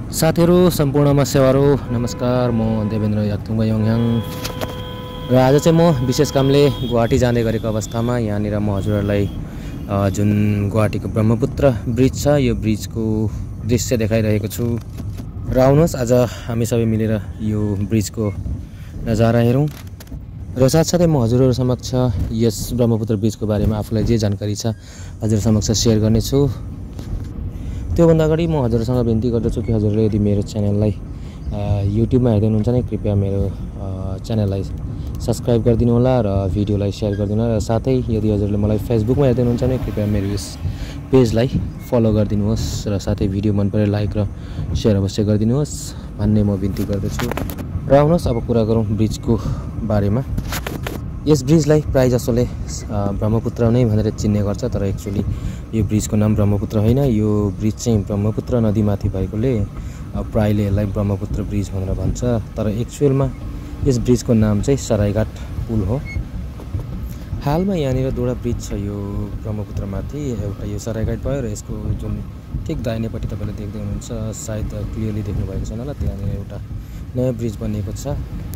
साथीहरु सम्पूर्णमा सेवारो नमस्कार। म देवेन्द्र याक्थुङ योङयाङ र आज चाहिँ म विशेष कामले गुवाहाटी जाँदै गरेको अवस्थामा यहाँनिर म हजुरहरुलाई जुन गुवाहाटीको ब्रह्मपुत्र ब्रिज छ यो ब्रिजको दृश्य देखाइरहेको छु र आउनुहोस् आज हामी सबै मिलेर यो ब्रिजको नजारा हेरौं र साथसाथै म हजुरहरु समक्ष यस ब्रह्मपुत्र ब्रिजको बारेमा आफुलाई जे जानकारी छ हजुर समक्ष शेयर गर्ने छु। त्यो भन्दा अगाडि म हजुरसँग बिन्ती गर्दछु कि हजुरले यदि मेरो च्यानललाई युट्युबमा हेर्दै हुनुहुन्छ भने कृपया मेरो च्यानललाई सब्स्क्राइब गरिदिनु होला र भिडियोलाई शेयर गरिदिनु होला र साथै यदि हजुरले मलाई फेसबुकमा हेर्दै हुनुहुन्छ भने कृपया मेरो यस पेजलाई फलो गरिदिनुहोस् र साथै भिडियो मन परे लाइक र शेयर अवश्य गरिदिनुहोस् भन्ने म बिन्ती गर्दछु। र आउनुहोस् अब कुरा गरौँ ब्रिजको बारेमा। यस ब्रिजलाई प्राय जसोले ब्रह्मपुत्र नै भनेर चिन्ने गर्छ, तर एक्चुअली यो ब्रिजको नाम ब्रह्मपुत्र होइन। यो ब्रिज चाहिँ ब्रह्मपुत्र नदीमाथि भएकोले प्रायले यसलाई ब्रह्मपुत्र ब्रिज भनेर भन्छ, तर एक्चुअलमा यस ब्रिजको नाम चाहिँ सराइघाट पुल हो। हालमा यहाँनिर दुईवटा ब्रिज छ यो ब्रह्मपुत्रमाथि, एउटा यो सराइघाट भयो र यसको जुन ठिक दाहिनेपट्टि तपाईले देख्दै हुनुहुन्छ, सायद क्लियरली देख्नु भएको छैन होला, त्यहाँनिर एउटा नयाँ ब्रिज बनिएको छ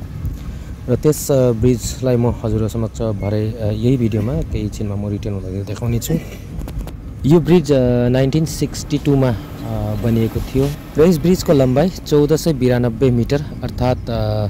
र त्यस ब्रिजलाई म हजुरहरु समक्ष भरे यही भिडियोमा केही छिनमा म रिटर्न हुँदै देखाउने छु। यो ब्रिज 1962 मा बनिएको थियो र यस ब्रिजको लम्बाइ 1492 मिटर अर्थात्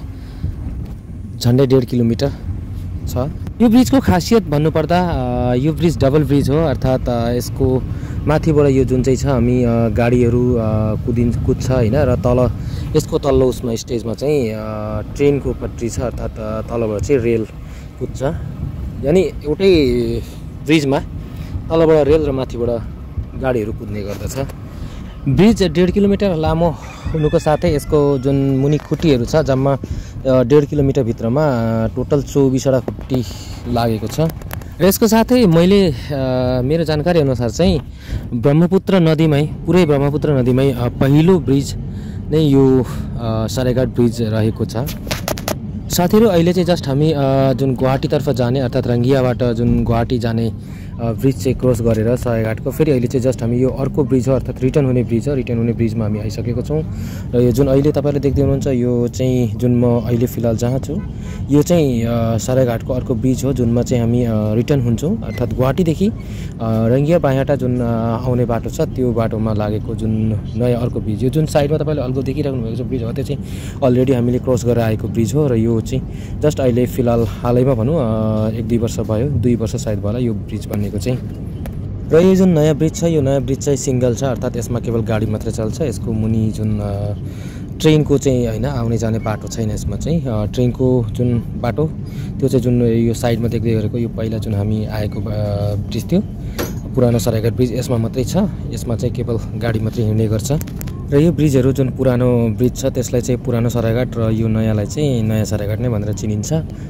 झन्डै 1.5 किलोमिटर छ। यो ब्रिजको खासियत भन्नुपर्दा यो ब्रिज डबल ब्रिज हो, अर्थात् यसको माथिबाट यो जुन चाहिँ छ हामी गाडीहरू कुद्छ हैन, र तल यसको तल्लो उसमा स्टेजमा चाहिँ ट्रेनको पट्टी छ, अर्थात् तलबाट चाहिँ रेल कुद्छ। यानी एउटै ब्रिजमा तलबाट रेल र माथिबाट गाडीहरू कुद्ने गर्दछ। ब्रिज 1.5 किलोमिटर लामो हुनुको साथै यसको जुन मुनि खुट्टीहरू छ जम्मा 1.5 किलोमिटर भित्रमा टोटल 24वटा खुट्टी लागेको छ। र यसको साथै मैले मेरो जानकारी अनुसार चाहिँ ब्रह्मपुत्र नदीमै पुरै ब्रह्मपुत्र नदीमै पहिलो ब्रिज नै यो सराइघाट ब्रिज रहेको छ। साथीहरु अहिले चाहिँ जस्ट हामी जुन गुवाहाटीतर्फ जाने अर्थात् रङ्गियाबाट जुन गुवाहाटी जाने ब्रिज चाहिँ क्रस गरेर सराइघाटको फेरि अहिले चाहिँ जस्ट हामी यो अर्को ब्रिज हो, अर्थात् रिटर्न हुने ब्रिज हो। रिटर्न हुने ब्रिजमा हामी आइसकेको छौँ र यो जुन अहिले तपाईले देख्दै हुनुहुन्छ यो चाहिँ जुन म अहिले फिलहाल जहाँ छु यो चाहिँ सराइघाटको अर्को ब्रिज हो, जुनमा चाहिँ हामी रिटर्न हुन्छौँ, अर्थात् गुवाहाटीदेखि रङ्गिया बायाटा जुन आउने बाटो छ त्यो बाटोमा लागेको जुन नयाँ अर्को ब्रिज। यो जुन साइडमा तपाईले अलगो देखिराख्नु भएको छ ब्रिज हो, त्यो चाहिँ अलरेडी हामीले क्रस गरेर आएको ब्रिज हो र यो चाहिँ जस्ट अहिले फिलहाल हालैमा भनौँ 1-2 वर्ष भयो, 2 वर्ष सायद भयो यो ब्रिज बनेको चाहिँ। र यो जुन नयाँ ब्रिज छ यो नयाँ ब्रिज चाहिँ सिंगल छ, अर्थात् यसमा केवल गाडी मात्र चल्छ। यसको मुनि जुन ट्रेनको चाहिँ हैन आउने जाने बाटो छैन, यसमा चाहिँ ट्रेनको जुन बाटो त्यो चाहिँ जुन यो साइडमा देख्दै गरेको यो पहिला जुन हामी आएको ब्रिज थियो पुरानो सराइघाट ब्रिज यसमा मात्रै छ, यसमा चाहिँ केवल गाडी मात्रै हिँड्ने गर्छ। र यो ब्रिजहरू जुन पुरानो ब्रिज छ त्यसलाई चाहिँ पुरानो सराइघाट र यो नयाँलाई चाहिँ नयाँ सराइघाट नै भनेर चिनिन्छ।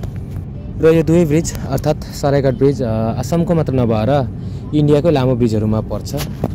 र यो दुवै ब्रिज अर्थात् सराइघाट ब्रिज असमको मात्र नभएर इन्डियाकै लामो ब्रिजहरूमा पर्छ।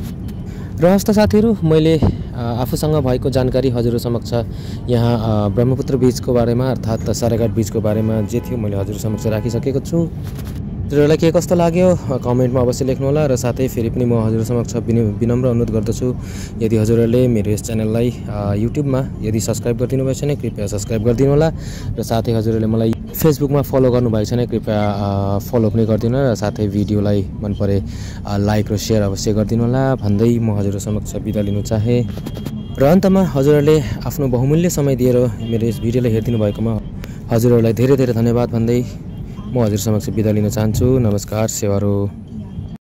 र हस्त साथीहरु मैले आफूसँग भएको जानकारी हजुरहरु समक्ष यहाँ ब्रह्मपुत्र ब्रिजको बारेमा अर्थात् सराइघाट ब्रिजको बारेमा जे थियो मैले हजुरहरु समक्ष राखिसकेको छु। हजुरहरुलाई के कस्तो लाग्यो कमेन्टमा अवश्य लेख्नु होला र साथै फेरि पनि म हजुरहरु समक्ष विनम्र अनुरोध गर्दछु यदि हजुरहरुले मेरो यस च्यानललाई युट्युबमा यदि सब्स्क्राइब गरिदिनु भएको छैन कृपया सब्स्क्राइब गरिदिनु होला र साथै हजुरहरुले मलाई फेसबुकमा फलो गर्नु भएको छैन कृपया फलो पनि गरिदिनु होला र साथै भिडियोलाई मन परे लाइक र शेयर अवश्य गरिदिनु होला भन्दै म हजुरहरु समक्ष बिदा लिन चाहे। र अन्तमा हजुरहरुले आफ्नो बहुमूल्य समय दिएर मेरो यस भिडियोलाई हेरिदिनु भएकोमा हजुरहरुलाई धेरै धेरै धन्यवाद भन्दै म हजुर समक्ष बिदा लिन चाहन्छु। नमस्कार, सेवारो।